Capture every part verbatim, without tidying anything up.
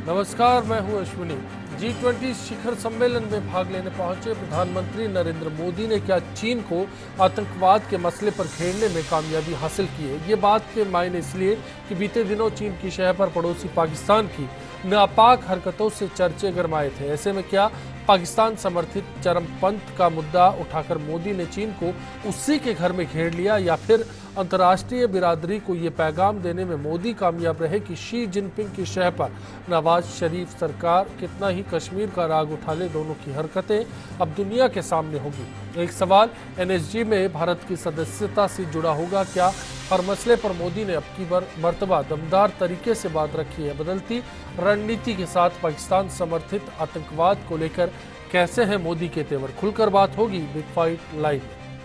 नमस्कार, मैं हूं अश्विनी। जी ट्वेंटी शिखर सम्मेलन में भाग लेने पहुंचे प्रधानमंत्री नरेंद्र मोदी ने क्या चीन को आतंकवाद के मसले पर घेरने में कामयाबी हासिल की है। ये बात के मायने इसलिए कि बीते दिनों चीन की शहर पर पड़ोसी पाकिस्तान की नापाक हरकतों से चर्चे गरमाए थे। ऐसे में क्या पाकिस्तान समर्थित चरमपंथ का मुद्दा उठाकर मोदी ने चीन को उसी के घर में घेर लिया, या फिर अंतर्राष्ट्रीय बिरादरी को ये पैगाम देने में मोदी कामयाब रहे कि शी जिनपिंग की शह पर नवाज शरीफ सरकार कितना ही कश्मीर का राग उठा ले, दोनों की हरकतें अब दुनिया के सामने होगी। एक सवाल एन एस जी में भारत की सदस्यता से जुड़ा होगा क्या? हर मसले पर मोदी ने अब की बार मर्तबा दमदार तरीके से बात रखी है। बदलती रणनीति के साथ पाकिस्तान समर्थित आतंकवाद को लेकर कैसे हैं मोदी के तेवर? खुलकर बात होगी बिग फाइट लाइव।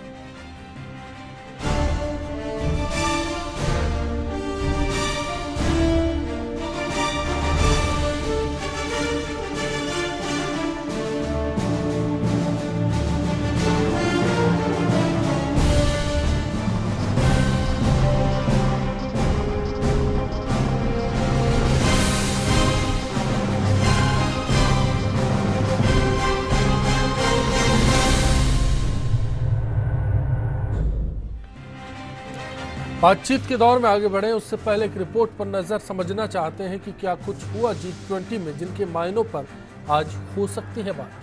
बातचीत के दौर में आगे बढ़े उससे पहले एक रिपोर्ट पर नजर समझना चाहते हैं कि क्या कुछ हुआ जी ट्वेंटी में जिनके मायनों पर आज हो सकती है बात।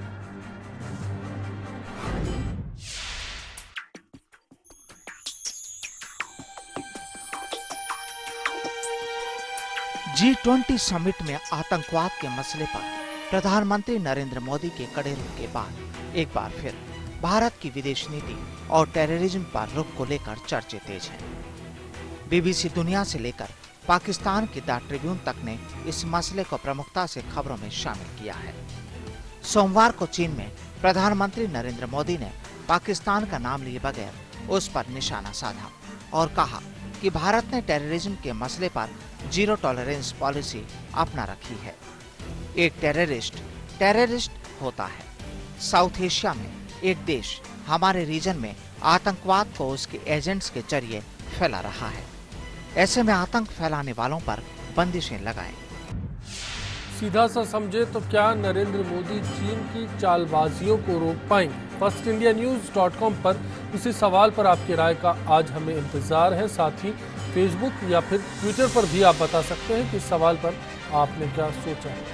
जी ट्वेंटी समिट में आतंकवाद के मसले पर प्रधानमंत्री नरेंद्र मोदी के कड़े रुख के बाद एक बार फिर भारत की विदेश नीति और टेररिज्म पर रुख को लेकर चर्चे तेज हैं। बीबीसी दुनिया से लेकर पाकिस्तान की द ट्रिब्यून तक ने इस मसले को प्रमुखता से खबरों में शामिल किया है। सोमवार को चीन में प्रधानमंत्री नरेंद्र मोदी ने पाकिस्तान का नाम लिए बगैर उस पर निशाना साधा और कहा कि भारत ने टेररिज्म के मसले पर जीरो टॉलरेंस पॉलिसी अपना रखी है। एक टेररिस्ट टेररिस्ट होता है। साउथ एशिया में एक देश हमारे रीजन में आतंकवाद को उसके एजेंट्स के जरिए फैला रहा है। ऐसे में आतंक फैलाने वालों पर बंदिशें लगाएं। सीधा सा समझे तो क्या नरेंद्र मोदी चीन की चालबाजियों को रोक पाएंगे? First India news dot com पर इसी सवाल पर आपकी राय का आज हमें इंतजार है। साथ ही फेसबुक या फिर ट्विटर पर भी आप बता सकते हैं कि इस सवाल पर आपने क्या सोचा है।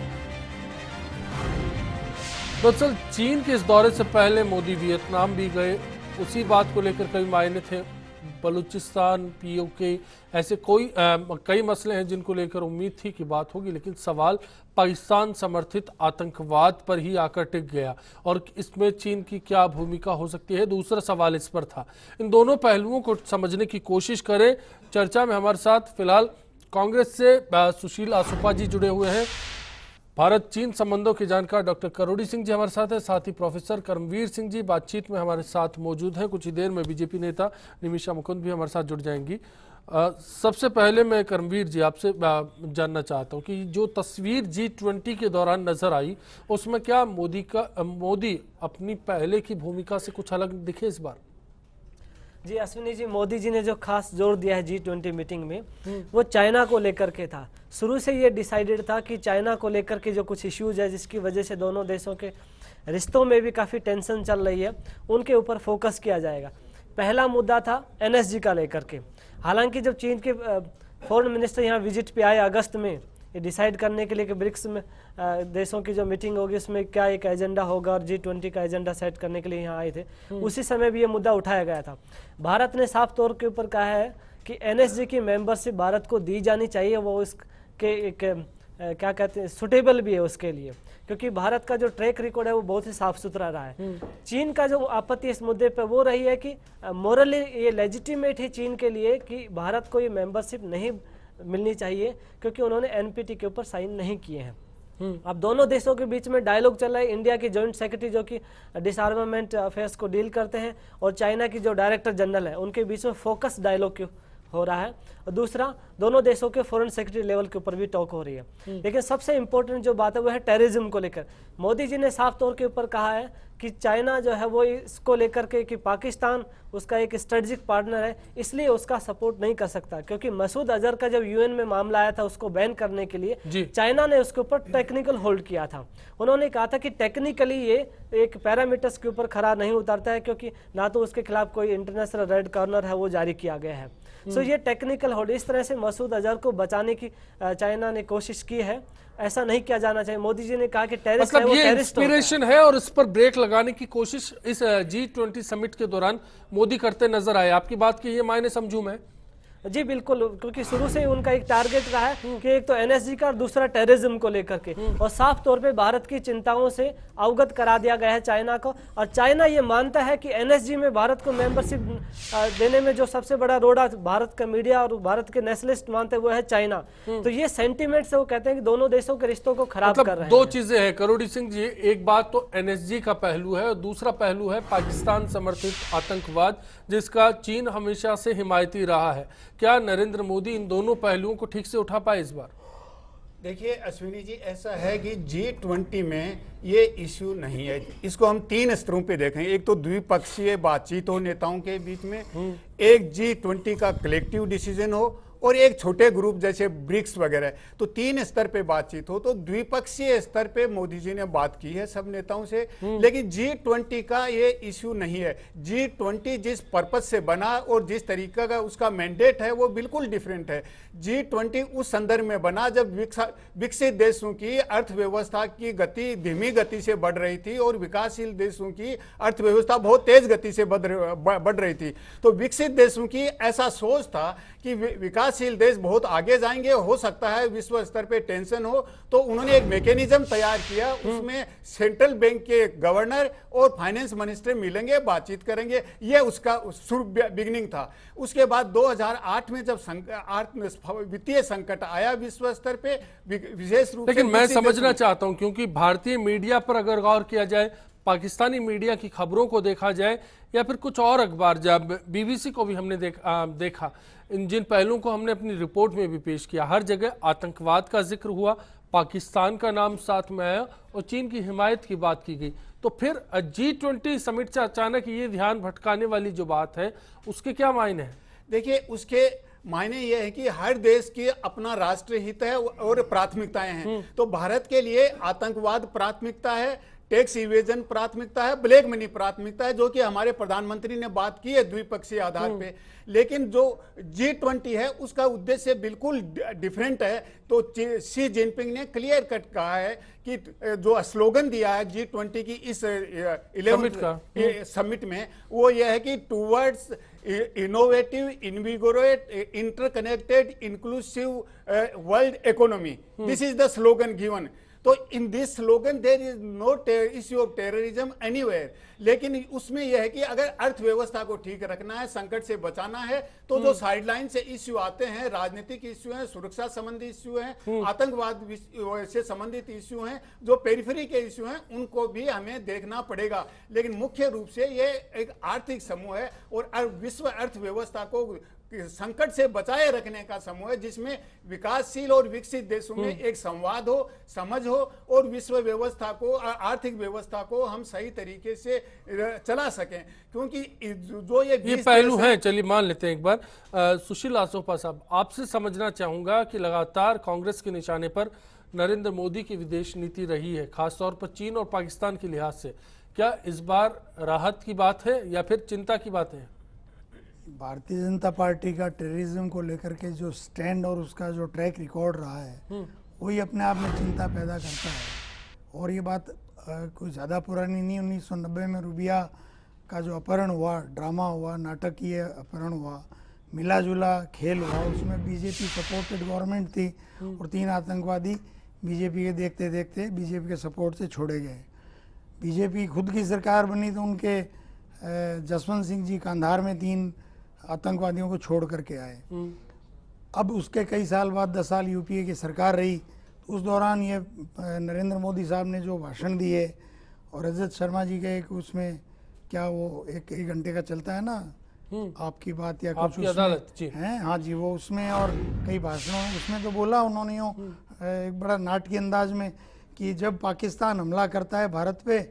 दरअसल चीन के इस दौरे से पहले मोदी वियतनाम भी गए। उसी बात को लेकर कई मायने थे। बलूचिस्तान, पी ओ के, ऐसे कोई आ, कई मसले हैं जिनको लेकर उम्मीद थी कि बात होगी, लेकिन सवाल पाकिस्तान समर्थित आतंकवाद पर ही आकर टिक गया और इसमें चीन की क्या भूमिका हो सकती है, दूसरा सवाल इस पर था। इन दोनों पहलुओं को समझने की कोशिश करें। चर्चा में हमारे साथ फिलहाल कांग्रेस से सुशील आसोपा जी जुड़े हुए हैं। भारत चीन संबंधों के जानकार डॉक्टर करोड़ी सिंह जी हमारे साथ हैं। साथ ही प्रोफेसर कर्मवीर सिंह जी बातचीत में हमारे साथ मौजूद हैं। कुछ ही देर में बीजेपी नेता निमिषा मुकुंद भी हमारे साथ जुड़ जाएंगी। आ, सबसे पहले मैं कर्मवीर जी आपसे जानना चाहता हूं कि जो तस्वीर जी ट्वेंटी के दौरान नजर आई उसमें क्या मोदी का मोदी अपनी पहले की भूमिका से कुछ अलग दिखे इस बार? जी अश्विनी जी, मोदी जी ने जो खास जोर दिया है जी ट्वेंटी मीटिंग में वो चाइना को लेकर के था। शुरू से ये डिसाइडेड था कि चाइना को लेकर के जो कुछ इश्यूज है जिसकी वजह से दोनों देशों के रिश्तों में भी काफ़ी टेंशन चल रही है, उनके ऊपर फोकस किया जाएगा। पहला मुद्दा था एन एस जी का लेकर के। हालांकि जब चीन के फॉरेन मिनिस्टर यहाँ विजिट पे आए अगस्त में, ये डिसाइड करने के लिए कि ब्रिक्स में देशों की जो मीटिंग होगी उसमें क्या एक एजेंडा होगा और जी ट्वेंटी का एजेंडा सेट करने के लिए यहाँ आए थे, उसी समय भी ये मुद्दा उठाया गया था। भारत ने साफ तौर के ऊपर कहा है कि एन एस जी की मेंबरशिप भारत को दी जानी चाहिए, वो उसके एक क्या कहते हैं सुटेबल भी है उसके लिए, क्योंकि भारत का जो ट्रैक रिकॉर्ड है वो बहुत ही साफ सुथरा रहा है। चीन का जो आपत्ति इस मुद्दे पर वो रही है कि मोरली ये लेजिटिमेट है चीन के लिए कि भारत को ये मेंबरशिप नहीं मिलनी चाहिए, क्योंकि उन्होंने एन पी टी के ऊपर साइन नहीं किए हैं। अब दोनों देशों के बीच में डायलॉग चल रहा है। इंडिया की जॉइंट सेक्रेटरी जो कि डिसआर्मामेंट अफेयर्स को डील करते हैं और चाइना की जो डायरेक्टर जनरल है उनके बीच में फोकस डायलॉग हो रहा है। और दूसरा, दोनों देशों के फॉरेन सेक्रेटरी लेवल के ऊपर भी टॉक हो रही है। लेकिन सबसे इंपॉर्टेंट जो बात है वो है टेररिज्म को लेकर। मोदी जी ने साफ तौर के ऊपर कहा है कि चाइना जो है वो इसको लेकर के कि पाकिस्तान उसका एक स्ट्रेटजिक पार्टनर है, इसलिए उसका सपोर्ट नहीं कर सकता। क्योंकि मसूद अजहर का जब यूएन में मामला आया था उसको बैन करने के लिए, चाइना ने उसके ऊपर टेक्निकल होल्ड किया था। उन्होंने कहा था कि टेक्निकली ये एक पैरामीटर्स के ऊपर खरा नहीं उतरता है, क्योंकि ना तो उसके खिलाफ कोई इंटरनेशनल रेड कॉर्नर है वो जारी किया गया है। सो so, ये टेक्निकल होल्ड, इस तरह से मसूद अजहर को बचाने की चाइना ने कोशिश की है। ऐसा नहीं किया जाना चाहिए। मोदी जी ने कहा कि टेररिस्ट मतलब है, ये इंस्पिरेशन है और इस पर ब्रेक लगाने की कोशिश इस जी ट्वेंटी समिट के दौरान मोदी करते नजर आए। आपकी बात की ये मायने समझूं मैं? जी बिल्कुल, क्योंकि शुरू से ही उनका एक टारगेट रहा है कि एक तो एनएसजी का और दूसरा टेररिज्म को लेकर के, और साफ तौर पे भारत की चिंताओं से अवगत करा दिया गया है चाइना को। और चाइना ये मानता है कि एनएसजी में भारत को मेंबरशिप देने में जो सबसे बड़ा रोड़ा भारत का मीडिया और भारत के नेशनलिस्ट मानते हैं वो है चाइना। तो ये सेंटीमेंट से वो कहते हैं कि दोनों देशों के रिश्तों को खराब मतलब कर रहे हैं। दो चीजें हैं करोड़ी सिंह जी, एक बात तो एनएसजी का पहलू है और दूसरा पहलू है पाकिस्तान समर्थित आतंकवाद, जिसका चीन हमेशा से हिमायती रहा है। क्या नरेंद्र मोदी इन दोनों पहलुओं को ठीक से उठा पाए इस बार? देखिए अश्विनी जी, ऐसा है कि जी ट्वेंटी में ये इश्यू नहीं है। इसको हम तीन स्तरों पे देखें। एक तो द्विपक्षीय बातचीत हो नेताओं के बीच में, एक जी ट्वेंटी का कलेक्टिव डिसीजन हो, और एक छोटे ग्रुप जैसे ब्रिक्स वगैरह। तो तीन स्तर पे बातचीत हो। तो द्विपक्षीय स्तर पे मोदी जी ने बात की है सब नेताओं से, लेकिन जी ट्वेंटी का ये इश्यू नहीं है। जी ट्वेंटी जिस पर्पज से बना और जिस तरीका का उसका मैंडेट है वो बिल्कुल डिफरेंट है। जी ट्वेंटी उस संदर्भ में बना जब विकसित देशों की अर्थव्यवस्था की गति धीमी गति से बढ़ रही थी और विकासशील देशों की अर्थव्यवस्था बहुत तेज गति से बढ़ रही थी। तो विकसित देशों की ऐसा सोच था कि विकासशील देश बहुत आगे जाएंगे, हो सकता है विश्व स्तर पे टेंशन हो। तो उन्होंने एक मैकेनिज्म तैयार किया, उसमें सेंट्रल बैंक के गवर्नर और फाइनेंस मिनिस्टर मिलेंगे, बातचीत करेंगे। ये उसका शुरू बिगिनिंग था। उसके बाद दो हज़ार आठ में जब वित्तीय संकट आया विश्व स्तर पे, विशेष रूप से लेकिन मैं समझना चाहता हूं, क्योंकि भारतीय मीडिया पर अगर गौर किया जाए, पाकिस्तानी मीडिया की खबरों को देखा जाए, या फिर कुछ और अखबार, जब बीबीसी को भी हमने देख, आ, देखा, इन जिन पहलुओं को हमने अपनी रिपोर्ट में भी पेश किया, हर जगह आतंकवाद का जिक्र हुआ, पाकिस्तान का नाम साथ में आया और चीन की हिमायत की बात की गई। तो फिर जी ट्वेंटी समिट से अचानक ये ध्यान भटकाने वाली जो बात है, उसके क्या मायने हैं? देखिए उसके मायने ये है कि हर देश की अपना राष्ट्रीय हित है और प्राथमिकताएं हैं। तो भारत के लिए आतंकवाद प्राथमिकता है, टैक्स इवेजन प्राथमिकता है, ब्लैक मनी प्राथमिकता है, जो कि हमारे प्रधानमंत्री ने बात की है द्विपक्षीय आधार पे। लेकिन जो जी ट्वेंटी है उसका उद्देश्य बिल्कुल डिफरेंट है। तो शी जिनपिंग ने क्लियर कट कहा है कि जो स्लोगन दिया है जी ट्वेंटी की इस इलेवेंथ समिट में, वो ये है कि towards innovative, invigorate, interconnected, inclusive world economy. This is the slogan given. तो in this slogan there is no issue of terrorism anywhere. लेकिन उसमें यह है कि अगर अर्थव्यवस्था को ठीक रखना है, संकट से बचाना है, तो जो साइडलाइन से इश्यू आते हैं, राजनीतिक इश्यू हैं, सुरक्षा संबंधी इश्यू हैं, आतंकवाद से संबंधित इश्यू हैं, जो पेरिफेरी के इश्यू हैं, उनको भी हमें देखना पड़ेगा। लेकिन मुख्य रूप से ये एक आर्थिक समूह है और विश्व अर्थव्यवस्था को संकट से बचाए रखने का समूह है, जिसमें विकासशील और विकसित देशों में एक संवाद हो, समझ हो और विश्व व्यवस्था को, आर्थिक व्यवस्था को हम सही तरीके से चला सकें। क्योंकि जो ये ये पहलू है, चलिए मान लेते हैं एक बार। आ, सुशील आसोपा साहब, आपसे समझना चाहूंगा कि लगातार कांग्रेस के निशाने पर नरेंद्र मोदी की विदेश नीति रही है, खासतौर पर चीन और पाकिस्तान के लिहाज से। क्या इस बार राहत की बात है या फिर चिंता की बात है? भारतीय जनता पार्टी का टेररिज्म को लेकर के जो स्टैंड और उसका जो ट्रैक रिकॉर्ड रहा है, वही अपने आप में चिंता पैदा करता है। और ये बात कोई ज़्यादा पुरानी नहीं, उन्नीस सौ नब्बे में रूबिया का जो अपहरण हुआ, ड्रामा हुआ, नाटकीय अपहरण हुआ, मिला जुला खेल हुआ, उसमें बीजेपी सपोर्टेड गवर्नमेंट थी और तीन आतंकवादी बीजेपी के देखते देखते बीजेपी के सपोर्ट से छोड़े गए। बीजेपी खुद की सरकार बनी तो उनके जसवंत सिंह जी कांधार में तीन आतंकवादियों को छोड़ करके आए। अब उसके कई साल बाद दस साल यूपीए की सरकार रही, उस दौरान ये नरेंद्र मोदी साहब ने जो भाषण दिए, और रजत शर्मा जी के एक उसमें क्या वो एक एक घंटे का चलता है ना, आपकी बात या कुछ उसमें है, हाँ जी, वो उसमें और कई भाषणों उसमें तो बोला उन्होंने एक बड़ा नाटकीय अंदाज में कि जब पाकिस्तान हमला करता है भारत पे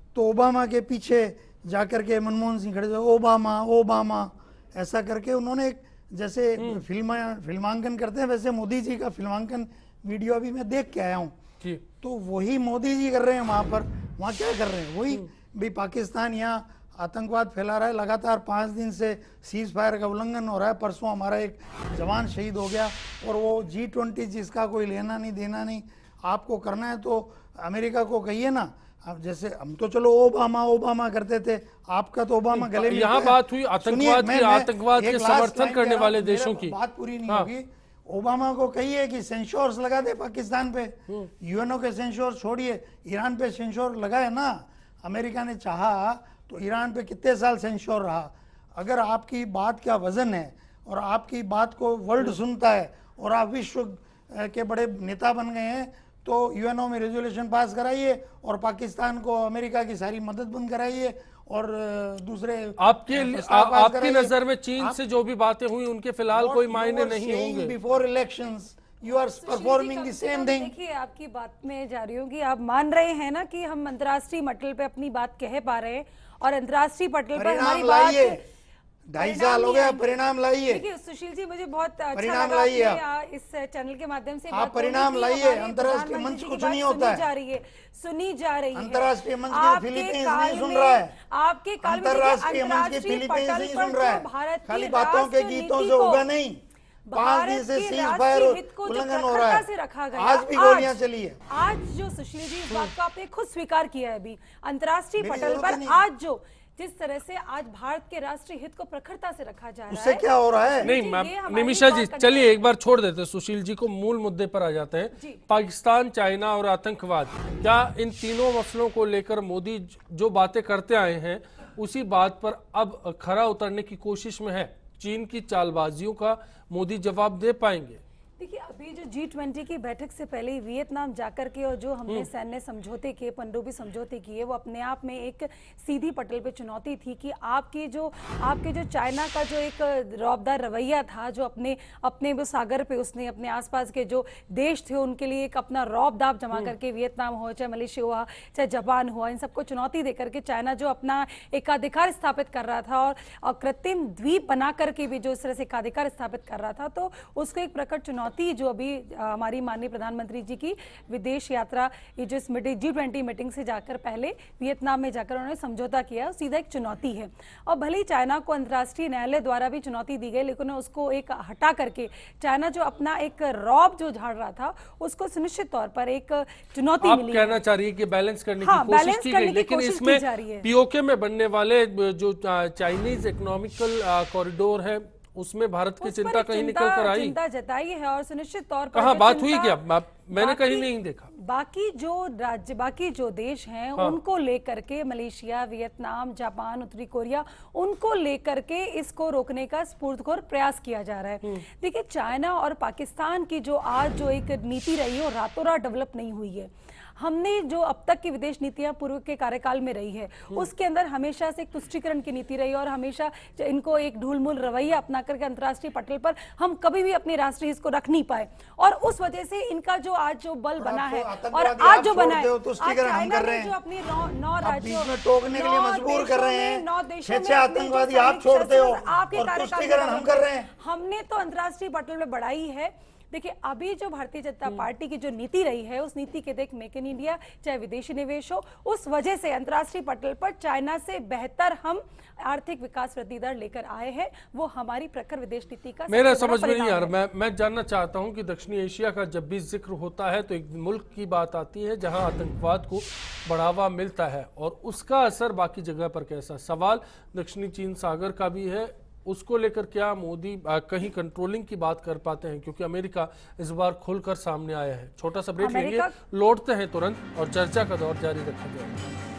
तो ओबामा के पीछे जाकर के मनमोहन सिंह खड़े थे, ओबामा ओबामा ऐसा करके उन्होंने एक जैसे फिल्म फिल्मांकन करते हैं वैसे मोदी जी का फिल्मांकन वीडियो अभी मैं देख के आया हूँ। तो वही मोदी जी कर रहे हैं वहां पर। वहां क्या कर रहे हैं? वही भी पाकिस्तान यहाँ आतंकवाद फैला रहा है, लगातार पाँच दिन से सीज फायर का उल्लंघन हो रहा है। परसों हमारा एक जवान शहीद हो गया, और वो जी ट्वेंटी जिसका कोई लेना नहीं देना नहीं, आपको करना है तो अमेरिका को कहिए ना। अब जैसे हम तो चलो ओबामा ओबामा करते थे, आपका तो ओबामा गले में। यहाँ बात हुई आतंकवाद की, आतंकवाद के समर्थन करने वाले देशों की। बात पूरी नहीं होगी। ओबामा को कहिए कि सेंश्योर्स लगा दे पाकिस्तान पे, यूएनओ के सेंश्योर छोड़िए, ईरान पे सेंश्योर लगाए ना। अमेरिका ने चाहा तो ईरान पे कितने साल सेंश्योर रहा। अगर आपकी बात का वजन है और आपकी बात को वर्ल्ड सुनता है और आप विश्व के बड़े नेता बन गए हैं, तो यूएनओ में रेजोल्यूशन पास कराइए और पाकिस्तान को अमेरिका की सारी मदद बंद कराइए। और दूसरे आपके आ, आपकी नजर में चीन से जो भी बातें हुई उनके फिलहाल कोई मायने नहीं होंगे? Before elections you are performing the same thing. देखिए, आपकी बात में जा रही हूँ कि आप मान रहे हैं ना कि हम अंतर्राष्ट्रीय पटल पे अपनी बात कह पा रहे हैं, और अंतर्राष्ट्रीय पटल पर हमारी बात ढाई साल हो गया, परिणाम लाइए। देखिए सुशील जी, मुझे बहुत अच्छा परिणाम लगा लाइए आपने इस चैनल के माध्यम से आप परिणाम लाइए। अंतर्राष्ट्रीय मंच कुछ नहीं होता है, जा रही है सुनी जा रही है। अंतर्राष्ट्रीय मंच की फिलीपींस नहीं सुन रहा है, आपके काल में अंतर्राष्ट्रीय मंच की फिलीपींस नहीं सुन रहा है। खाली बातों के गीतों से होगा नहीं। पांच दिन से सीज फायर उल्लंघन हो रहा है, आज भी गोलियां चली है। आज जो सुशील जी इस बात को आपने खुद स्वीकार किया है, अभी अंतर्राष्ट्रीय पटल पर आज जो जिस तरह से आज भारत के राष्ट्रीय हित को प्रखरता से रखा जा रहा है, उससे क्या हो रहा है? नहीं मैम, निमिषा जी चलिए एक बार छोड़ देते हैं सुशील जी को, मूल मुद्दे पर आ जाते हैं। पाकिस्तान, चाइना और आतंकवाद, क्या इन तीनों मसलों को लेकर मोदी जो बातें करते आए हैं उसी बात पर अब खरा उतरने की कोशिश में है? चीन की चालबाजियों का मोदी जवाब दे पाएंगे? देखिए, अभी जो जी ट्वेंटी की बैठक से पहले ही वियतनाम जाकर के और जो हमने सैन्य समझौते किए, पनडुब्बी समझौते किए, वो अपने आप में एक सीधी पटल पे चुनौती थी कि आपकी जो आपके जो चाइना का जो एक रौबदार रवैया था, जो अपने अपने वो सागर पे उसने अपने आसपास के जो देश थे उनके लिए एक अपना रौबदाब जमा करके, वियतनाम हो चाहे मलेशिया हुआ चाहे जापान हुआ, इन सबको चुनौती दे करके चाइना जो अपना एकाधिकार स्थापित कर रहा था और कृत्रिम द्वीप बना करके भी जो इस तरह से एकाधिकार स्थापित कर रहा था, तो उसको एक प्रकट चुनौती जो अभी हमारी माननीय प्रधानमंत्री जी की विदेश यात्रा, ये जो इस मीटिंग जी ट्वेंटी मीटिंग से जाकर पहले वियतनाम में जाकर उन्होंने समझौता किया, सीधा एक चुनौती है। और भले ही चाइना को अंतर्राष्ट्रीय न्यायालय द्वारा भी चुनौती दी गई, लेकिन उसको एक हटा करके चाइना जो अपना एक रौब जो झाड़ रहा था उसको सुनिश्चित तौर पर एक चुनौती मिली। आप कहना चाह रही है कि बैलेंस करने हाँ, की कोशिश की गई, लेकिन इसमें पीओके में बनने वाले जो चाइनीज इकोनॉमिकल कॉरिडोर है उसमें भारत की चिंता कहीं निकल कर आई, चिंता जताई है। और सुनिश्चित तौर पर कहाँ बात हुई क्या? मैंने कहीं नहीं देखा। बाकी जो राज्य, बाकी जो देश हैं, हाँ। उनको लेकर के मलेशिया, वियतनाम, जापान, उत्तरी कोरिया, उनको लेकर के इसको रोकने का स्फूर्तघोर प्रयास किया जा रहा है। देखिए, चाइना और पाकिस्तान की जो आज जो एक नीति रही है वो रातों रात डेवलप नहीं हुई है। हमने जो अब तक की विदेश नीतियां पूर्व के कार्यकाल में रही है उसके अंदर हमेशा से एक तुष्टीकरण की नीति रही है, और हमेशा इनको एक ढूलमूल रवैया अपना करके अंतर्राष्ट्रीय पटल पर हम कभी भी अपने राष्ट्रीय हित को रख नहीं पाए, और उस वजह से इनका जो आज जो बल बना है और आज जो बना है, आज चाइना ने जो अपनी नौ राज्यों में टोकने के लिए मजबूर कर रहे हैं, नौ देशों में आतंकवादी आप छोड़ते हो, आपके कार्यकाल हम कर रहे हैं। हमने तो अंतर्राष्ट्रीय पटल में बढ़ाई है। देखिए, अभी जो भारतीय जनता पार्टी की जो नीति रही है उस नीति के देख मेक इन इंडिया चाहे विदेशी निवेश हो, उस वजह से अंतर्राष्ट्रीय पटल पर चाइना से बेहतर हम आर्थिक विकास वृद्धि दर लेकर आए हैं। वो हमारी प्रखर विदेश नीति का मेरा समझ में नहीं आ रहा। मैं मैं जानना चाहता हूं कि दक्षिणी एशिया का जब भी जिक्र होता है तो एक मुल्क की बात आती है जहां आतंकवाद को बढ़ावा मिलता है और उसका असर बाकी जगह पर कैसा। सवाल दक्षिणी चीन सागर का भी है, उसको लेकर क्या मोदी कहीं कंट्रोलिंग की बात कर पाते हैं? क्योंकि अमेरिका इस बार खुलकर सामने आया है। छोटा सा ब्रेक लेंगे, लौटते हैं तुरंत और चर्चा का दौर जारी रखा जाएगा।